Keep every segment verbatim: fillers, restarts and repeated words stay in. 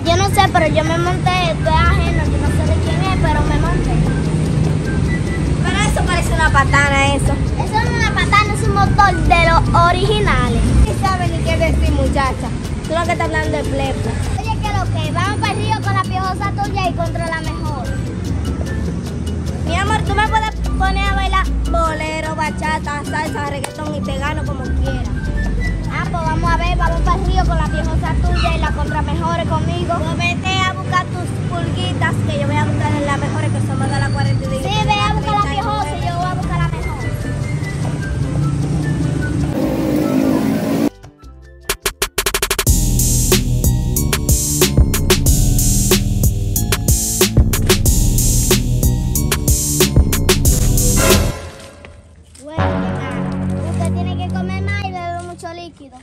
yo no sé, pero yo me monté, esto es ajeno, yo no sé de quién es, pero me monté. Pero eso parece una patana, eso. Eso no es una patana, es un motor de los originales. ¿Qué sabe ni qué decir, muchacha? Tú lo que estás hablando es plepa. Oye, ¿qué es lo que? Vamos para el río con la piojosa tuya y contra la mejor. Mi amor, tú me puedes poner a bailar bolero, bachata, salsa, reggaetón y te gano como quieras. Ah, pues vamos a ver, vamos para el río con la piojosa tuya y la contra mejores conmigo. Pues vete a buscar tus pulguitas, que yo voy a buscar en las mejores, que somos de la cuarenta y dos. Sí, ve a buscar la piojosa y yo voy a buscar la mejor. Líquido.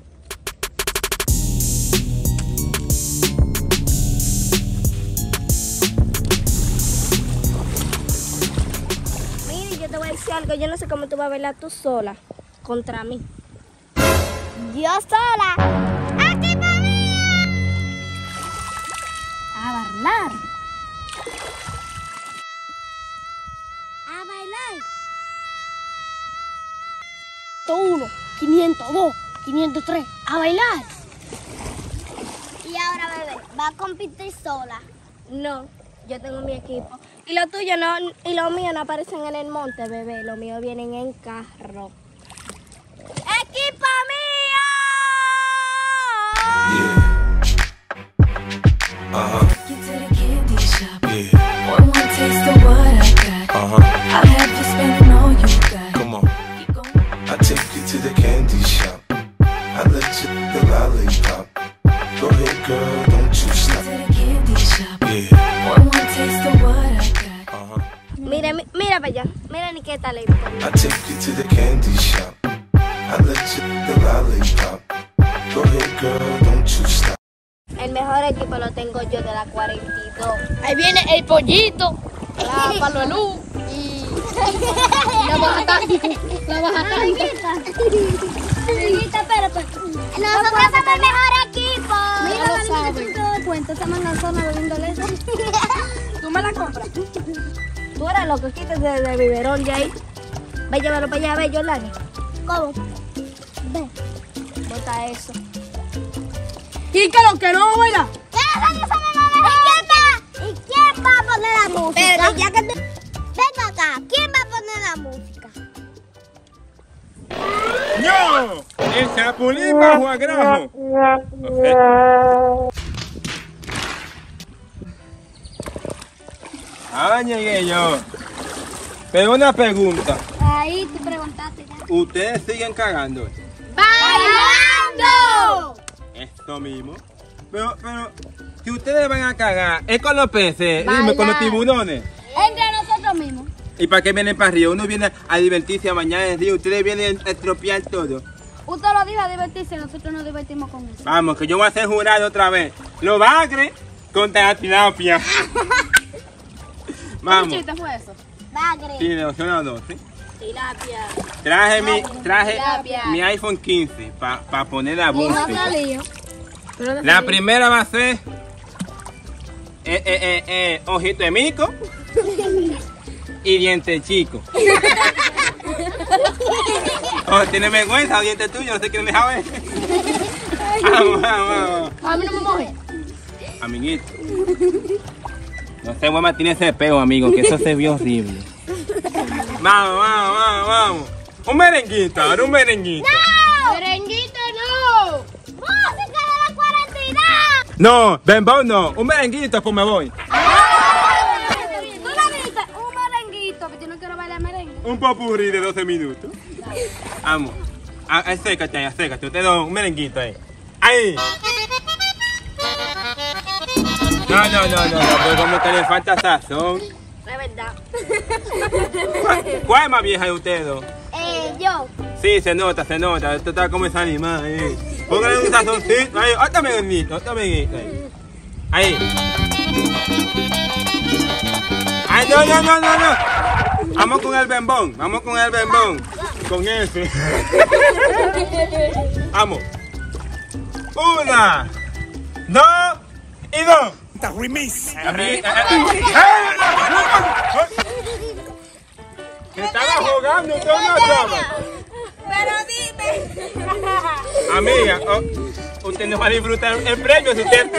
Mira, yo te voy a decir algo, yo no sé cómo tú vas a bailar tú sola contra mí. Yo sola. ¡Aquí para mí! A bailar. A bailar. Uno, quinientos dos, quinientos tres, a bailar. Y ahora, bebé, ¿va a competir sola? No, yo tengo mi equipo. Y lo tuyo no, y lo mío no aparecen en el monte, bebé. Lo mío vienen en carro. ¡Equipo mío! Yeah. Uh-huh. Get to the candy shop. Yeah. One more taste of what I got. Uh-huh. I'll have you spending all you got. Come on. Keep going. I take you to the candy shop. I let you the lollipop. Go ahead, girl, don't you Get stop. to the candy shop. Yeah. One more taste of what I got. Uh-huh. Mira, mi- mira para allá. Mira ni qué talento. I take you to the candy shop. I let you the lollipop. Go ahead, girl, don't you stop. El mejor equipo lo tengo yo de la cuarenta y dos. Ahí viene el pollito, la palolú y la bajatán. La bajatán. Amiguita, espérate. Nosotros somos el mejor equipo. Mira, Mira, lo sabe. de cuenta, esa manganzona bebiendo leche. ¿Tú me la compras? Tú eres loco, quítate del biberón de ahí. Ve, llévalo para allá, ve, Yolani. ¿Cómo? Ve. Bota eso. ¿Y qué lo que no, baila? ¿Qué nosotros somos los mejores? ¿Y quién va a poner la música? Pero ya que te... Venga acá, ¿quién va a poner la música? ¡Yo! ¡El chapulín bajo a grajo! Ah, llegué yo. Pero una pregunta. Ahí tú preguntaste ya. ¿Ustedes siguen cagando? ¡Bailando! Esto mismo. Pero, pero, si ustedes van a cagar, es con los peces, dime, con los tiburones. Entre nosotros mismos. ¿Y para qué vienen para arriba? Uno viene a divertirse a bañar en el río, ustedes vienen a estropear todo. Usted lo dijo a divertirse, nosotros nos divertimos con eso. Vamos, que yo voy a ser jurado otra vez. Los bagres contra la tilapia. Vamos. ¿Qué chiste fue eso? Bagre. Sí, de opción a dos, ¿sí? Tilapia. Traje mi, traje Tilapia. mi iPhone quince para pa poner la No música. salió. La primera va a ser eh, eh, eh, eh, ojito de mico y diente chico. Oh, ¿tiene vergüenza, diente tuyo? No sé quién deja ver. Vamos, vamos, vamos. A mí no me moje. Amiguito. No sé, mamá, tiene ese peo, amigo, que eso se vio horrible. Vamos, vamos, vamos, vamos. Un merenguito, ahora un merenguito. ¡Merenguito no! ¡Música de la cuarenta y dos! No, bembón no. Un merenguito, pues me voy. Tú lo viste, un merenguito, que yo no quiero bailar merengue. Un popurrí de doce minutos. Vamos. Ah, acércate ahí, acércate. Te doy un merenguito ahí. ¡Ahí! No, no, no, no, no, pero como que le falta sazón. Es verdad. ¿Cuál, cuál es más vieja de ustedes dos? Eh, yo. Sí, se nota, se nota. Esto está como esa animal. Eh. Póngale un sazoncito. Ahí, otro merenguito, otro merenguito. Ahí. Ahí. Ay, no, no, no, no, no. Vamos con el bembón, vamos con el bembón. Con ese. Vamos. Una, dos y dos. Remix. Ami- eh, eh, eh. Que estaba jugando usted una chama. Pero dime. Amiga, oh, usted no va a disfrutar el premio si usted.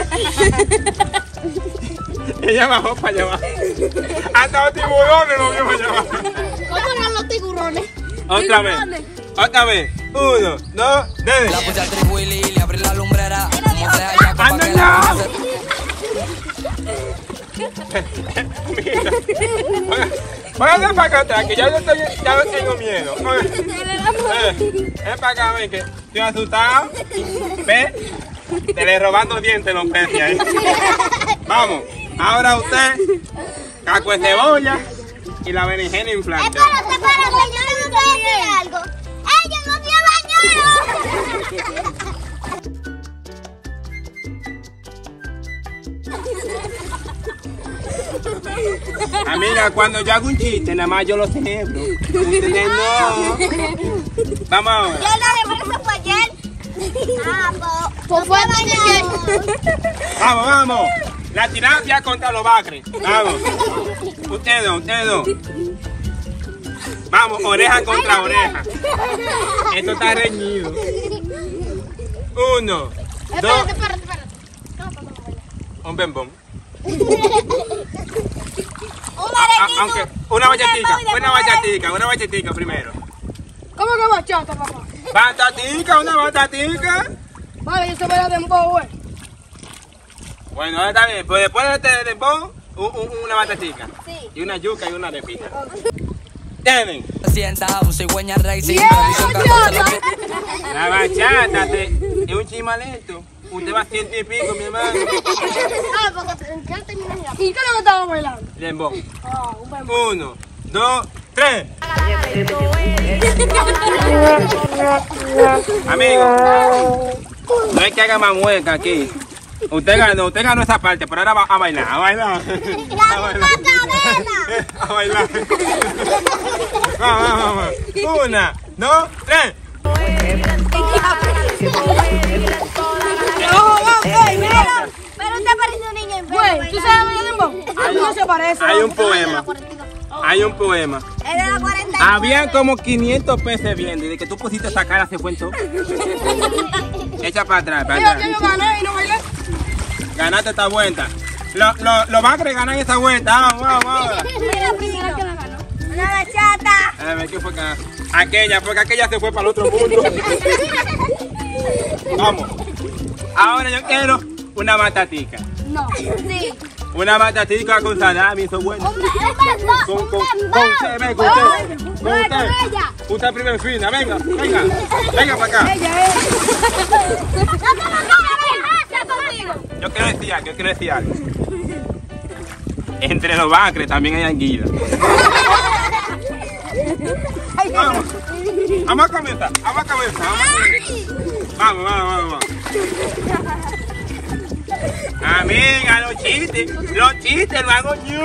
Ella bajó para allá abajo. Hasta los tiburones lo vio para allá abajo. ¿Cómo eran los tiburones? Otra vez. Otra vez. Uno, dos, tres. La puse al tribu y le abrí la lumbrera. ¡Anda ya! Póngase para acá atrás, que ya, yo estoy, ya no tengo miedo. Eh, Ven para acá, ven, que estoy asustado. Ve, te le robando dientes los peces ahí. Vamos, ahora usted, caco de cebolla y la berenjena inflante. Espérate, espérate, yo tengo que decir algo. ¡Ella no se bañaron! Amiga, cuando yo hago un chiste, nada más yo lo celebro. Ustedes no. Vamos ahora. Yo la de eso fue ayer. Ah, Pues fue ayer. Vamos, vamos. La tilapia contra los bagres. Vamos. Ustedes dos, ustedes dos. Vamos, oreja contra oreja. Esto está reñido. Uno, dos. Espérate, espérate, espérate. Un bembón. Un Ah, ah, aunque, una bachatica, una bachatica, una bachatica primero. ¿Cómo que bachata, papá? Batatica, una batatica. Vale, yo se voy a dembow, güey. Bueno, está bien, pues después de este dembow, un- un- una batatica. Sí. Y una yuca y una arepita. Tienen. Sienta un cigüeña racing. La bachata te- es un chimalento. Usted va a ciento y pico, mi hermano. Ah, porque ya terminé ya. ¿Y qué es lo que estaba bailando? Dembow. Ah, un buen Uno, dos, tres. Amigo, no es que haga más mueca aquí. Usted ganó, usted ganó esa parte, pero ahora va a bailar, a bailar. A bailar. A bailar. Vamos, vamos, vamos. Una, dos, tres. Pero usted parece un niño en Güey, ¿tú sabes bailar dembow? No se parece. Hay un poema. Hay un poema. Es de la cuarenta. Habían como quinientos peces viendo y de que tú pusiste esa cara se fue en todo. Echa para atrás, para Mira, que yo atrás. gané y no bailé. Ganaste esta vuelta. Los lo, lo bagres ganan esta vuelta. Vamos, vamos, vamos. Mira, primero que la ganó. Una bachata. A ver, ¿qué fue que aquella? Porque aquella se fue para el otro mundo. Vamos. Ahora yo quiero una batatica. No. Sí. Una batatica con salami, eso es bueno. Un bembón. Con, con, Un con usted, ven, con usted. Con Con usted. ella. Usted primero en fina, venga, venga. Venga para acá. Yo quiero decir algo, yo quiero decir algo. Entre los bagres también hay anguila. Vamos. Vamos a comenzar, vamos a comenzar. Vamos, vamos, vamos, vamos. Amiga, los chistes, los chistes lo hago yo.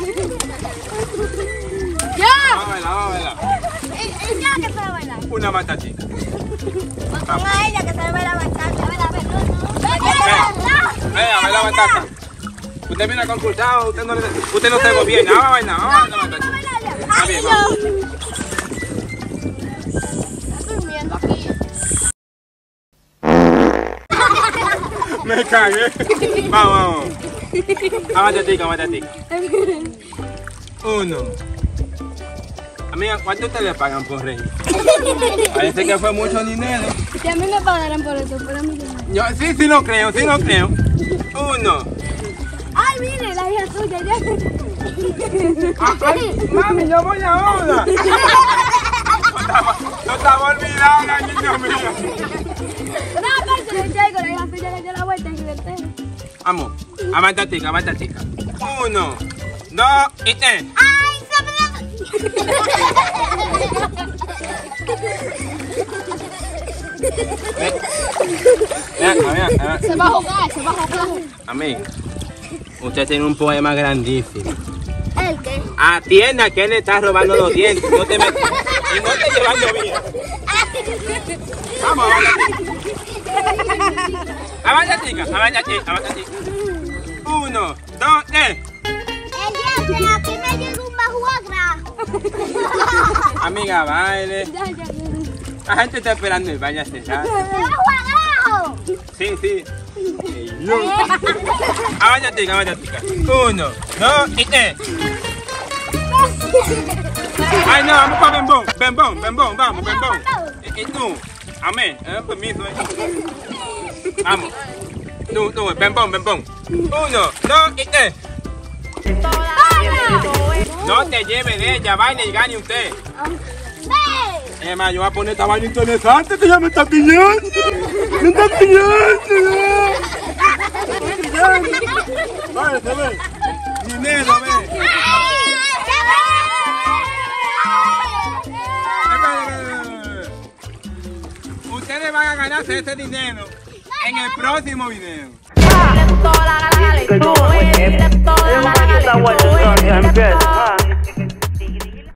¡Ya! Vamos a bailar, vamos a bailar. Ella que sabe bailar. Una batatita. Ponga a ella que sabe bailar bachata. Ven, a ver, no, no. Venga, baila batata. Usted viene a concursar, usted no, le- usted no se ve bien. Vamos a bailar, vamos a bailar batata. Está bien, vamos. Está durmiendo aquí. Me cagué. Vamos, vamos. A batatica, a batatica. Uno. Amiga, ¿cuánto ustedes le pagan por reír? Parece que fue mucho dinero. Si a mí me pagaran por eso, pero a mí no. Yo sí, sí lo creo, sí lo creo. Uno. Ay, mire, la hija tuya ya. Ah, ay, mami, yo voy ahora. No estaba olvidado, la niña mía. No, aparte le llego, la hija tuya le dio la vuelta y divertí. Vamos, a batatica, a batatica. Uno, dos y tres. Ay, se me Ven, ven, ven, ven. Se va a jugar, se va a jugar. Amigo, usted tiene un poema grandísimo. ¿El qué? Atienda que él le está robando los dientes. No te metas. Y no te llevando bien. Vamos, a batatica. A batatica, a batatica, a batatica. Uno, dos, tres. El diente, aquí me llegó un bajuagra. Amiga, baile. La gente está esperando el baño, ¿sabes? ¡Me bajuagrajo! Sí, sí. Váyate, váyate. Uno, dos y tres. Ay, no, vamos para Bembón. Bembón, Bembón, vamos, Bembón. Y, y tú, amén, eh, permiso. Eh. Vamos. Tú, tú, Bembón, Bembón. Uno, dos y tres. No te lleves de ella, baile y gane usted. Es más, yo voy a poner esta vaina interesante que ya me está pillando. Me está pillando. Vale, se ve. Dinero, ve. Ustedes van a ganarse ese dinero en el próximo video. Está bueno, Empieza.